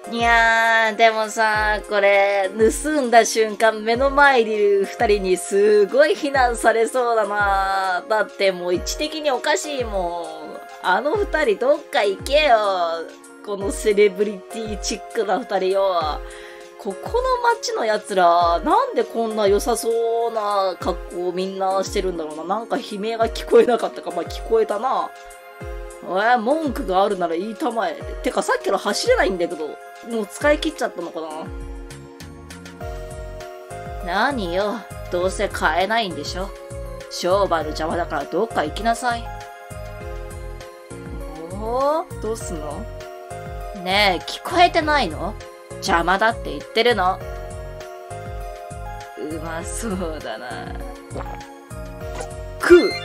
いやー、でもさ、これ、盗んだ瞬間目の前にいる二人にすごい非難されそうだな。だってもう位置的におかしいもん。あの二人どっか行けよ。このセレブリティチックな二人よ。ここの街の奴ら、なんでこんな良さそうな格好をみんなしてるんだろうな。なんか悲鳴が聞こえなかったか。まあ聞こえたな。文句があるなら言いたまえ。てかさっきから走れないんだけど、もう使い切っちゃったのかな。何よ、どうせ買えないんでしょ。商売の邪魔だからどっか行きなさい。おー、どうすんの？ねえ、聞こえてないの？邪魔だって言ってるの。うまそうだな。食う。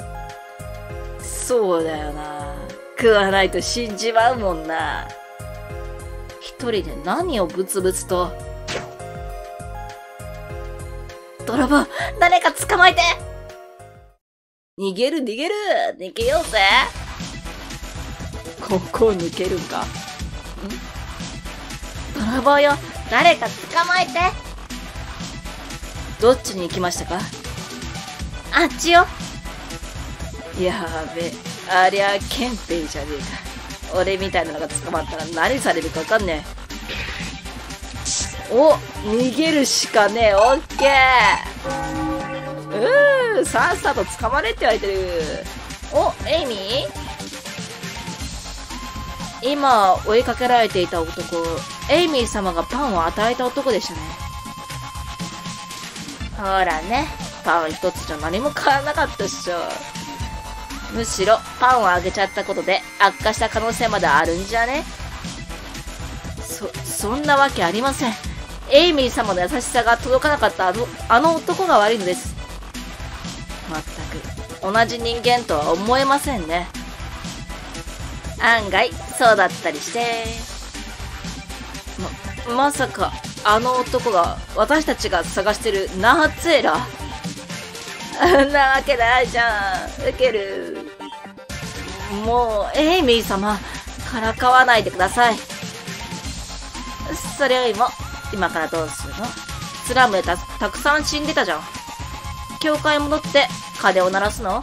そうだよな。食わないと死んじまうもんな。一人で何をブツブツと。泥棒、誰か捕まえて。逃げる逃げる。逃げようぜ。ここ抜けるんか。泥棒よ、誰か捕まえて。どっちに行きましたか？あっちよ。やべ、ありゃ憲兵じゃねえか。俺みたいなのが捕まったら何されるかわかんねえ。お、逃げるしかねえ。オッケー。さっさと捕まれって言われてる。お、エイミー？今追いかけられていた男、エイミー様がパンを与えた男でしたね。ほらね、パン一つじゃ何も変わらなかったっしょ。むしろパンをあげちゃったことで悪化した可能性まであるんじゃね？そんなわけありません。エイミー様の優しさが届かなかったあの男が悪いのです。まったく同じ人間とは思えませんね。案外そうだったりして。まさかあの男が私たちが探してるナハツエラ？あんなわけないじゃん。ウケる。もうエイミー様からかわないでください。それよりも今からどうするの？スラムでたくさん死んでたじゃん。教会戻って鐘を鳴らすの？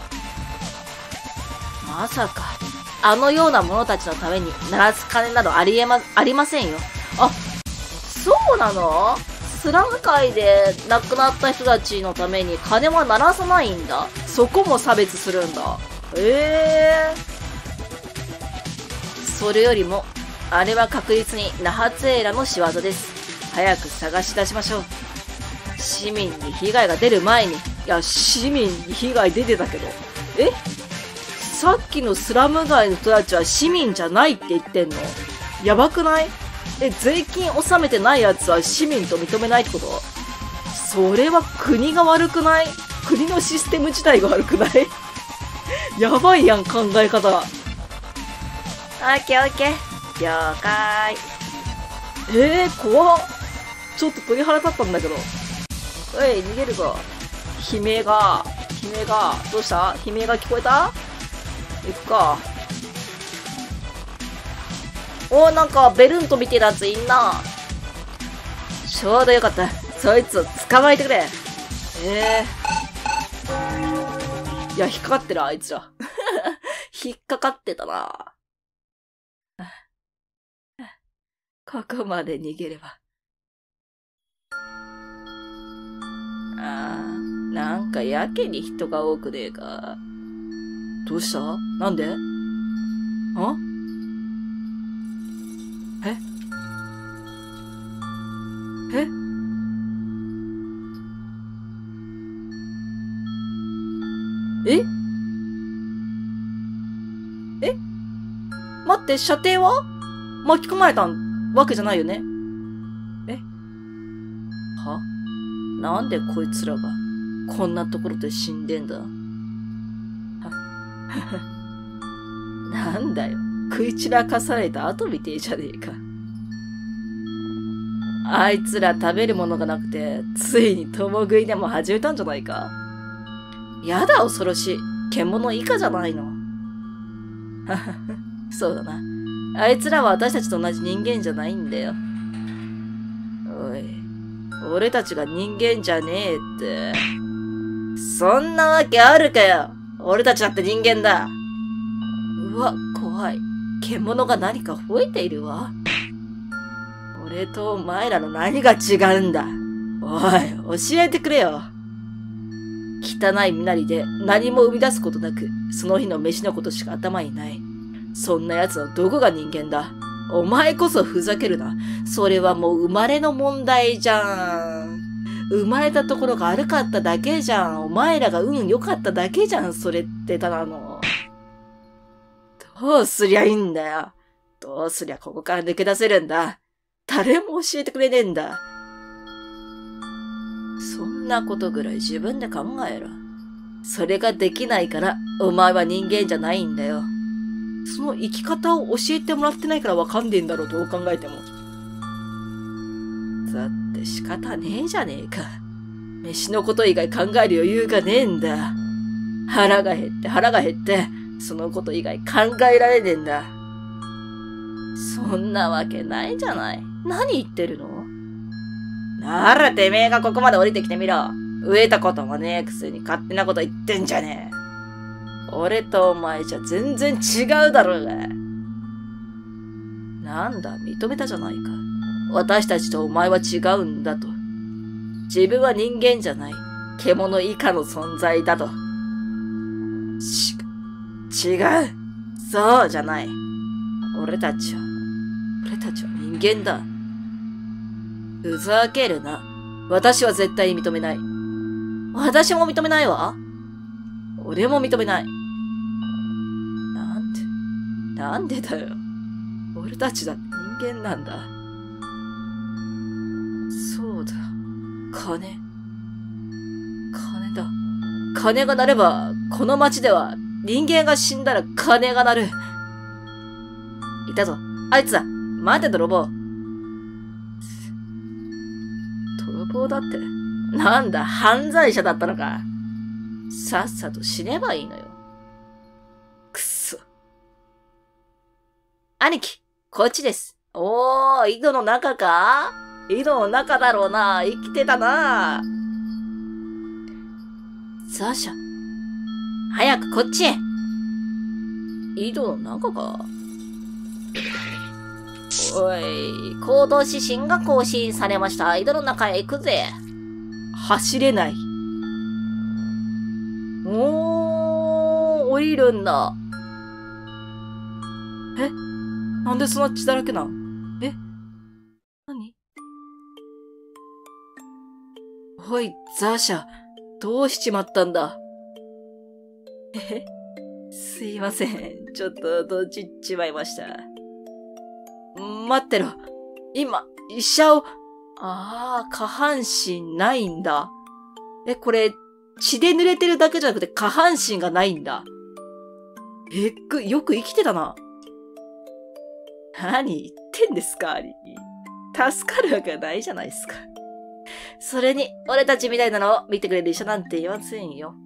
まさかあのような者たちのために鳴らす鐘などありませんよ。あ、そうなの？スラム界で亡くなった人たちのために鐘は鳴らさないんだ。そこも差別するんだ。それよりもあれは確実にナハツエラの仕業です。早く探し出しましょう。市民に被害が出る前に。いや、市民に被害出てたけど。さっきのスラム街の人たちは市民じゃないって言ってんの？やばくない？税金納めてないやつは市民と認めないってこと？それは国が悪くない？国のシステム自体が悪くない？やばいやん、考え方。オッケーオッケー。了解。怖っ。ちょっと鳥肌立ったんだけど。逃げるぞ。悲鳴が、どうした？悲鳴が聞こえた？行くか。なんかベルントみてえなやついんな。ちょうどよかった。そいつを捕まえてくれ。いや、引っかかってる、あいつら。引っかかってたな。ここまで逃げれば。なんかやけに人が多くねえか。どうした？なんで？待って、射程は？巻き込まれたわけじゃないよね？なんでこいつらがこんなところで死んでんだ？なんだよ、食い散らかされた後みてえじゃねえか。あいつら食べるものがなくて、ついに共食いでも始めたんじゃないか。やだ、恐ろしい。獣以下じゃないの。そうだな。 あいつらは私たちと同じ人間じゃないんだよ。おい、俺たちが人間じゃねえって。そんなわけあるかよ。俺たちだって人間だ。うわ、怖い。獣が何か吠えているわ。俺とお前らの何が違うんだ。おい、教えてくれよ。汚い身なりで何も生み出すことなく、その日の飯のことしか頭にない。そんな奴のどこが人間だ。お前こそふざけるな。それはもう生まれの問題じゃん。生まれたところが悪かっただけじゃん。お前らが運良かっただけじゃん。それってただの。どうすりゃいいんだよ。どうすりゃここから抜け出せるんだ。誰も教えてくれねえんだ。そんなことぐらい自分で考えろ。それができないから、お前は人間じゃないんだよ。その生き方を教えてもらってないからわかんねえんだろう、どう考えても。だって仕方ねえじゃねえか。飯のこと以外考える余裕がねえんだ。腹が減って、そのこと以外考えられねえんだ。そんなわけないじゃない。何言ってるの？ならてめえがここまで降りてきてみろ。飢えたこともねえくせに勝手なこと言ってんじゃねえ。俺とお前じゃ全然違うだろうが。なんだ、認めたじゃないか。私たちとお前は違うんだと。自分は人間じゃない。獣以下の存在だと。違う。そうじゃない。俺たちは人間だ。ふざけるな。私は絶対に認めない。私も認めないわ。俺も認めない。なんでだよ。俺たちだって人間なんだ。そうだ。金だ。金が鳴れば、この町では人間が死んだら金が鳴る。いたぞ。あいつだ。待て泥棒。泥棒だって。なんだ、犯罪者だったのか。さっさと死ねばいいのよ。くっそ。兄貴、こっちです。おー、井戸の中か？井戸の中だろうな。生きてたな。ザーシャ。早くこっちへ。井戸の中か。おい、行動指針が更新されました。井戸の中へ行くぜ。走れない。降りるんだ。え？なんでそんな血だらけなん？え？何？おい、ザーシャ、どうしちまったんだ？すいません。ちょっとどちっちまいました。待ってろ。今、医者を、下半身ないんだ。これ、血で濡れてるだけじゃなくて下半身がないんだ。よく生きてたな。何言ってんですか、兄貴。助かるわけないじゃないですか。それに、俺たちみたいなのを見てくれる医者なんて言いませんよ。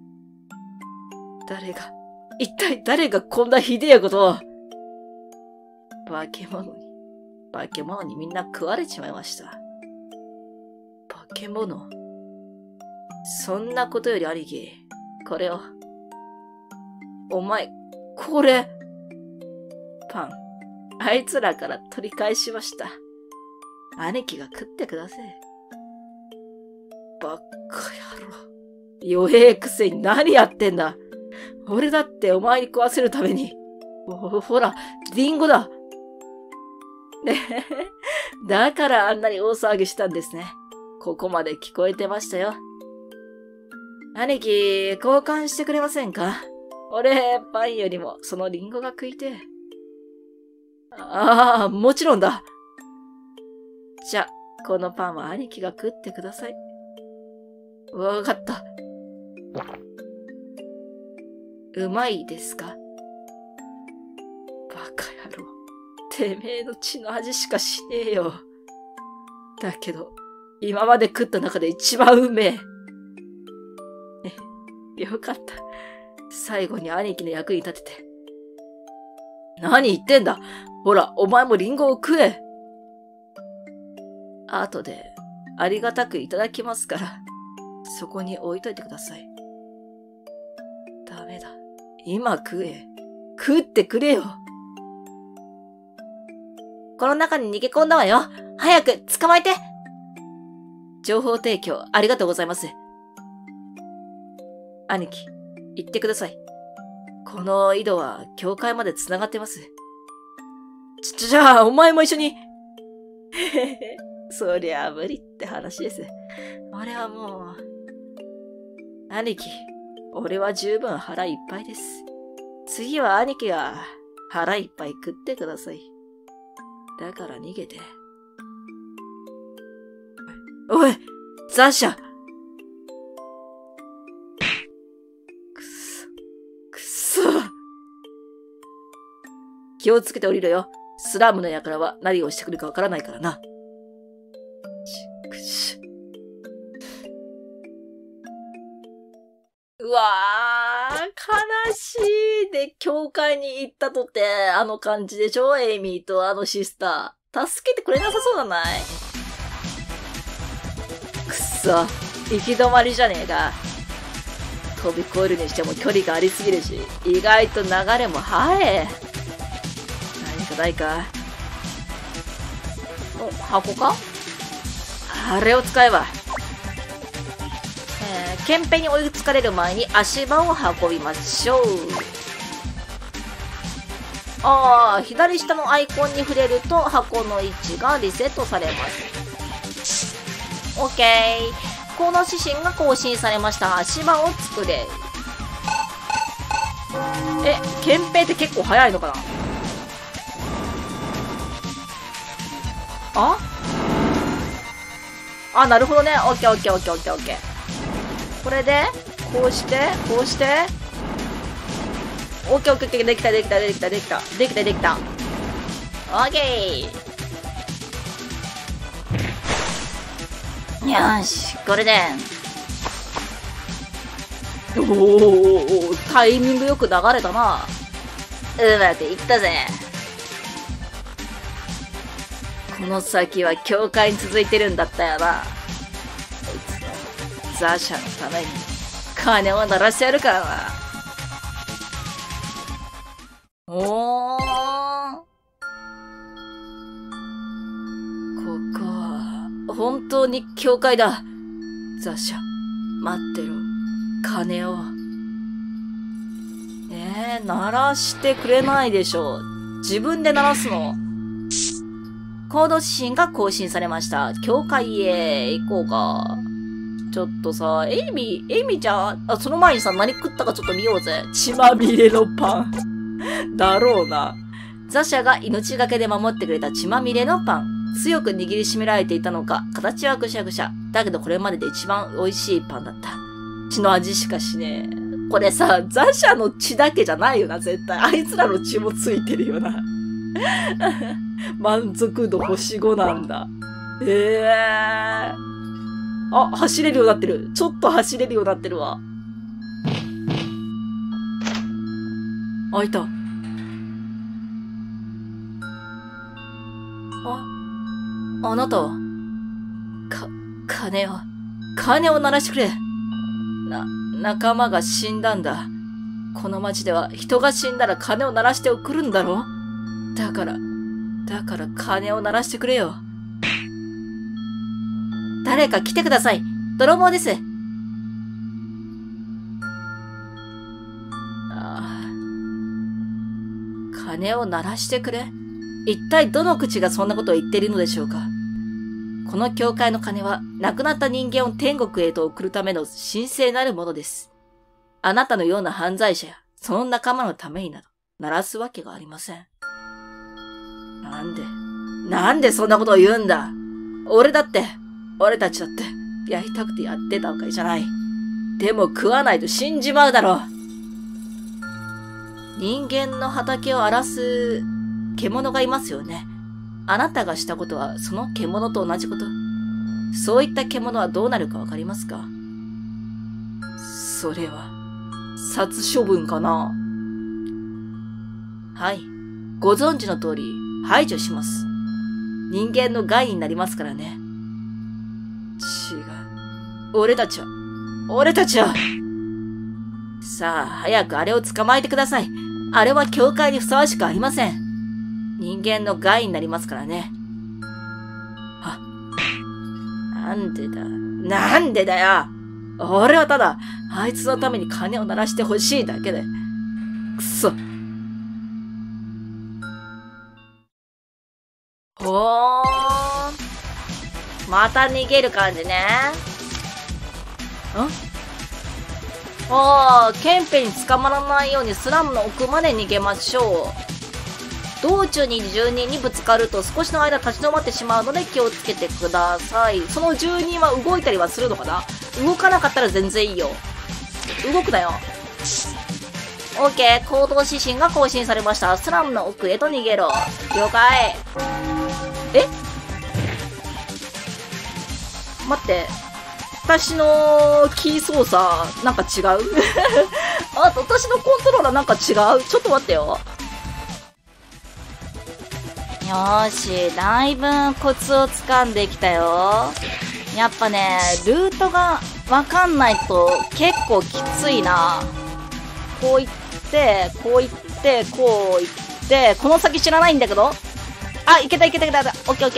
一体誰がこんなひでえことを。化け物にみんな食われちまいました。化け物。そんなことより兄貴、これを。お前、これ。パン、あいつらから取り返しました。兄貴が食ってください。ばっか野郎。弱えくせに何やってんだ。俺だってお前に食わせるために。ほら、リンゴだ。ねえ、だからあんなに大騒ぎしたんですね。ここまで聞こえてましたよ。兄貴、交換してくれませんか？俺、パンよりもそのリンゴが食いて。もちろんだ。じゃ、このパンは兄貴が食ってください。わかった。うまいですか？バカ野郎。てめえの血の味しかしねえよ。だけど、今まで食った中で一番うめえ。よかった。最後に兄貴の役に立てて。 何言ってんだ。ほら、お前もリンゴを食え。後で、ありがたくいただきますから、そこに置いといてください。ダメだ。今食え。食ってくれよ。この中に逃げ込んだわよ。早く捕まえて。情報提供ありがとうございます。兄貴、言ってください。この井戸は教会まで繋がってます。じゃあ、お前も一緒に。へへへ、そりゃ無理って話です。俺はもう。兄貴、俺は十分腹いっぱいです。次は兄貴が腹いっぱい食ってください。だから逃げて。おい、ザッシャ。くそ。気をつけて降りろよ。スラムの輩は何をしてくるかわからないからな。うわー、悲しい。で、教会に行ったとて、あの感じでしょ、エイミーとあのシスター。助けてくれなさそうだない。くっそ、行き止まりじゃねえか。飛び越えるにしても距離がありすぎるし、意外と流れも速え。何かないか。お、箱か？あれを使えば。ケンペに追いつかれる前に足場を運びましょう。左下のアイコンに触れると箱の位置がリセットされます。OK。この指針が更新されました。足場を作れ。ケンペって結構早いのかな？なるほどね。OK。これで、こうして、こうして。OK。できた。オッケー。よーし、これで。タイミングよく流れたな。うまくいったぜ。この先は教会に続いてるんだったよな。ザーシャのために金を鳴らしてやるからな。ここは本当に教会だ。ザーシャ、待ってろ。金を。鳴らしてくれないでしょ。自分で鳴らすの。コード指針が更新されました。教会へ行こうか。ちょっとさ、エイミちゃん、その前にさ、何食ったかちょっと見ようぜ。血まみれのパン。だろうな。ザシャが命がけで守ってくれた血まみれのパン。強く握りしめられていたのか、形はぐしゃぐしゃ。だけどこれまでで一番美味しいパンだった。血の味しかしねえ。これさ、ザシャの血だけじゃないよな、絶対。あいつらの血もついてるよな。満足度星5なんだ。走れるようになってる。ちょっと走れるようになってるわ。いた。あなたは金を鳴らしてくれ。仲間が死んだんだ。この町では人が死んだら金を鳴らして送るんだろ？だから金を鳴らしてくれよ。誰か来てください。泥棒です。金を鳴らしてくれ？一体どの口がそんなことを言っているのでしょうか。この教会の金は亡くなった人間を天国へと送るための神聖なるものです。あなたのような犯罪者やその仲間のためになど鳴らすわけがありません。なんでそんなことを言うんだ。俺たちだってやりたくてやってたわけじゃない。でも食わないと死んじまうだろう。人間の畑を荒らす獣がいますよね。あなたがしたことはその獣と同じこと。そういった獣はどうなるかわかりますか？それは殺処分かな。はい。 ご存知の通り、排除します。人間の害になりますからね。違う。俺たちは。さあ、早くあれを捕まえてください。あれは教会にふさわしくありません。人間の害になりますからね。なんでだよ。俺はただ、あいつのために金を鳴らしてほしいだけで。くそ。ほーん。また逃げる感じね。ケンペに捕まらないようにスラムの奥まで逃げましょう。道中に住人にぶつかると少しの間立ち止まってしまうので気をつけてください。その住人は動いたりはするのかな？動かなかったら全然いいよ。動くなよ。OK、行動指針が更新されました。スラムの奥へと逃げろ。了解。待って。私のキー操作、なんか違う私のコントローラーなんか違う。ちょっと待ってよ。よーし、だいぶコツをつかんできたよ。やっぱね、ルートがわかんないと結構きついな。こう行って、こう行って、こう行って、この先知らないんだけど。あ、いけた。オッケー。オッケ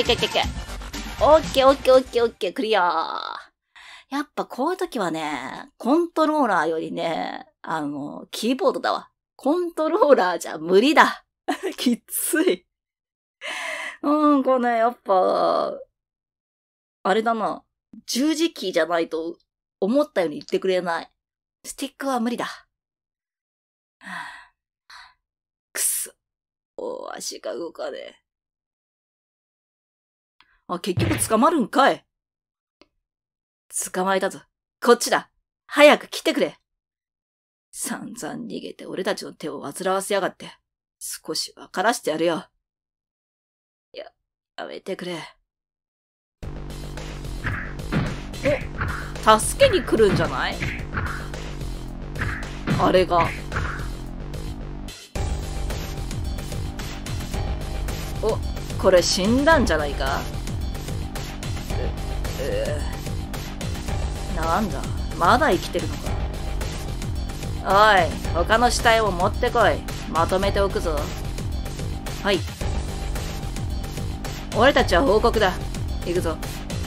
ー、クリア。やっぱこういう時はね、コントローラーよりね、キーボードだわ。コントローラーじゃ無理だ。きつい。これね、やっぱ、あれだな。十字キーじゃないと思ったように言ってくれない。スティックは無理だ。くそ。足が動かねえ。結局捕まるんかい。捕まえたぞ。こっちだ。早く来てくれ。散々逃げて俺たちの手を煩わせやがって。少し分からしてやるよ。やめてくれ。助けに来るんじゃない？あれが。これ死んだんじゃないか？なんだ、まだ生きてるのか。おい、他の死体を持ってこい。まとめておくぞ。はい。俺たちは報告だ。行くぞ。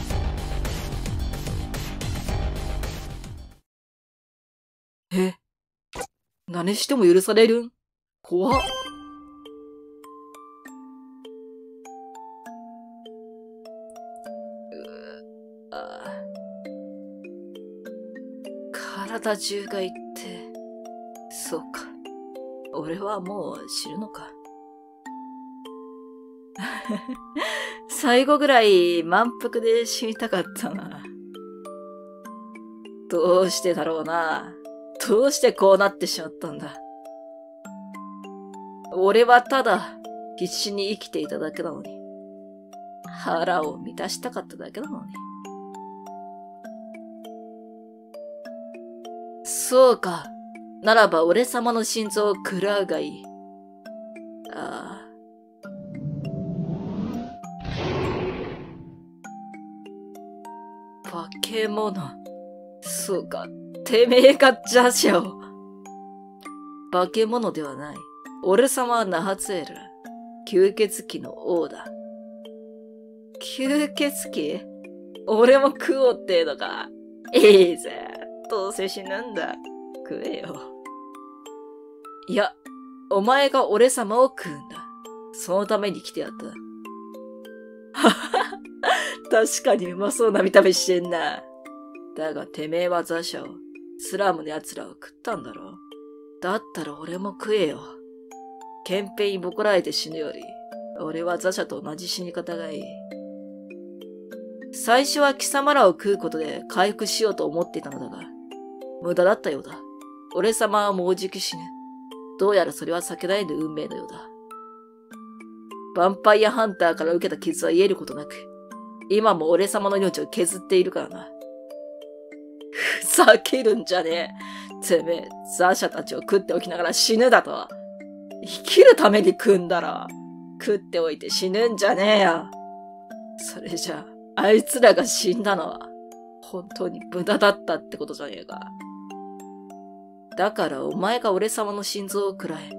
何しても許されるん？怖っ。体中がいって、そうか。俺はもう死ぬのか。最後ぐらい満腹で死にたかったな。どうしてだろうな。どうしてこうなってしまったんだ。俺はただ必死に生きていただけなのに。腹を満たしたかっただけなのに。そうか。ならば俺様の心臓を食らうがいい。化け物。そうか。てめえがジャシャを。化け物ではない。俺様はナハツエル。吸血鬼の王だ。吸血鬼？俺も食おうってのか。いいぜ。どうせ死ぬんだ。食えよ。いや、お前が俺様を食うんだ。そのために来てやった。ははは。確かにうまそうな見た目してんな。だがてめえはザシャを、スラムの奴らを食ったんだろ。だったら俺も食えよ。ケンペにボコられて死ぬより、俺はザシャと同じ死に方がいい。最初は貴様らを食うことで回復しようと思っていたのだが、無駄だったようだ。俺様はもうじき死ぬ。どうやらそれは避けられぬ運命のようだ。ヴァンパイアハンターから受けた傷は癒えることなく、今も俺様の命を削っているからな。ふざけるんじゃねえ。てめえ、ザシャたちを食っておきながら死ぬだとは。 生きるために食うんだろ。食っておいて死ぬんじゃねえよ。それじゃあ、あいつらが死んだのは、本当に無駄だったってことじゃねえか。だからお前が俺様の心臓を食らえ。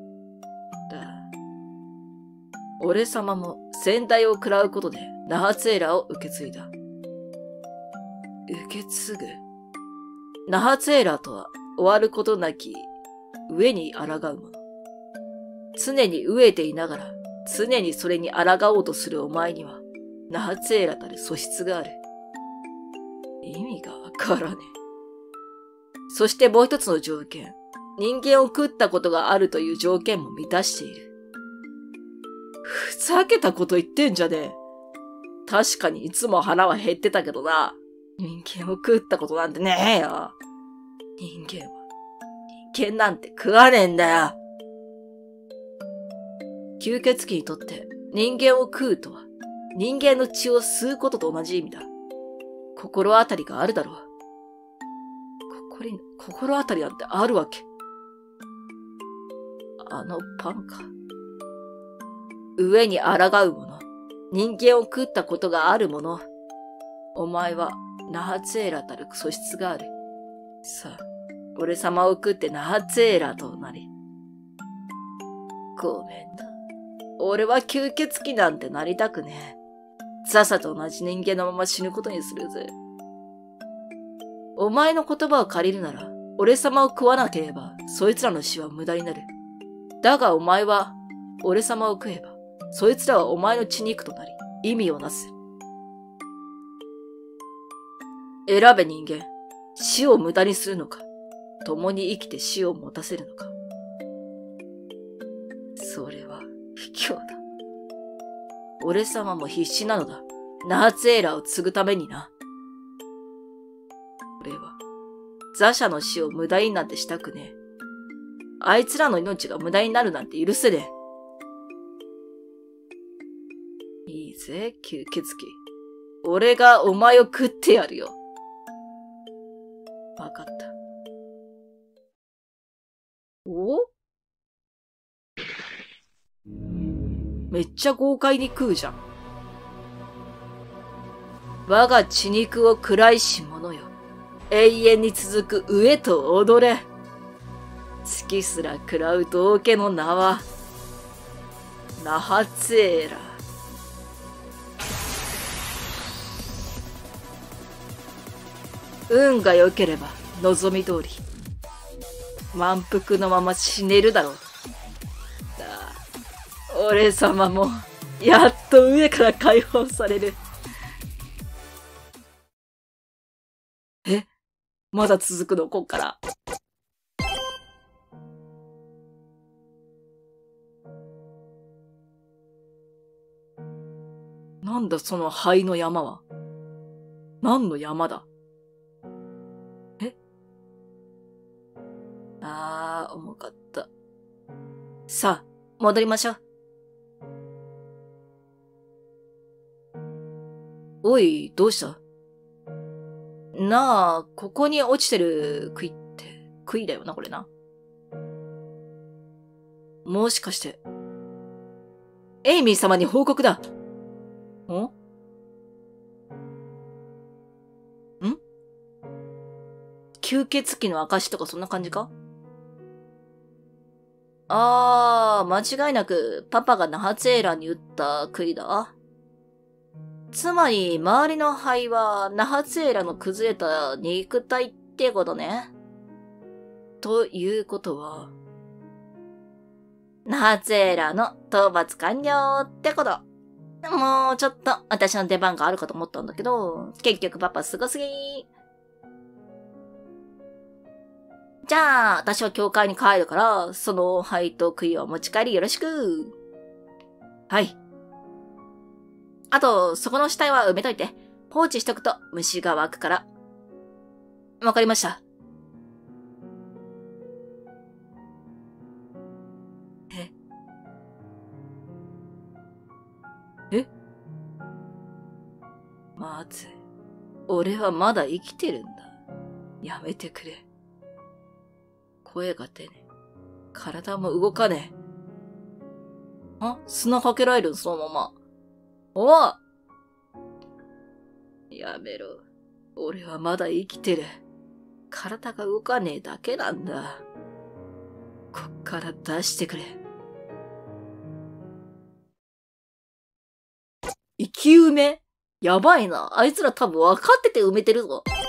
俺様も先代を食らうことでナハツエラを受け継いだ。受け継ぐ？ナハツエラとは終わることなき飢えに抗うもの。常に飢えていながら常にそれに抗おうとするお前にはナハツエラたる素質がある。意味がわからねえ。そしてもう一つの条件。人間を食ったことがあるという条件も満たしている。ふざけたこと言ってんじゃねえ。確かにいつも腹は減ってたけどな。人間を食ったことなんてねえよ。人間なんて食わねえんだよ。吸血鬼にとって人間を食うとは人間の血を吸うことと同じ意味だ。心当たりがあるだろう。心当たりなんてあるわけ。あのパンか。飢えに抗う者、人間を食ったことがある者、お前はナハツエラたる素質がある。さあ、俺様を食ってナハツエラとなり。ごめんな。俺は吸血鬼なんてなりたくねえ。ザサと同じ人間のまま死ぬことにするぜ。お前の言葉を借りるなら、俺様を食わなければ、そいつらの死は無駄になる。だがお前は、俺様を食えば、そいつらはお前の血肉となり、意味をなす。選べ人間、死を無駄にするのか、共に生きて死を持たせるのか。それは、卑怯だ。俺様も必死なのだ。ナハツエラを継ぐためにな。俺は、ザシャの死を無駄になんてしたくねえ。あいつらの命が無駄になるなんて許せねえ。いいぜ、吸血鬼。俺がお前を食ってやるよ。わかった。お？めっちゃ豪快に食うじゃん。我が血肉を食らいし者よ。永遠に続く飢えと踊れ。月すら食らう道家の名は、ナハツエラ。運が良ければ望み通り、満腹のまま死ねるだろう。さあ、俺様も、やっと上から解放される。え？まだ続くのこっから。なんだその灰の山は。何の山だ？え？重かった。さあ、戻りましょう。おい、どうした？なあ、ここに落ちてる杭って、杭だよな、これな。もしかして、エイミー様に報告だ。ん？吸血鬼の証とかそんな感じか？間違いなくパパがナハツエラに打った杭だ。つまり、周りの灰はナハツエラの崩れた肉体ってことね。ということは、ナハツエラの討伐完了ってこと。もうちょっと私の出番があるかと思ったんだけど、結局パパすごすぎ。じゃあ、私は教会に帰るから、その灰と杭を持ち帰りよろしく。はい。あと、そこの死体は埋めといて。放置しとくと虫が湧くから。わかりました。え？まず、俺はまだ生きてるんだ。やめてくれ。声が出ねえ。体も動かねえ。 砂かけられるそのまま。おいやめろ。俺はまだ生きてる。体が動かねえだけなんだ。こっから出してくれ。生き埋めやばいな。あいつら多分分かってて埋めてるぞ。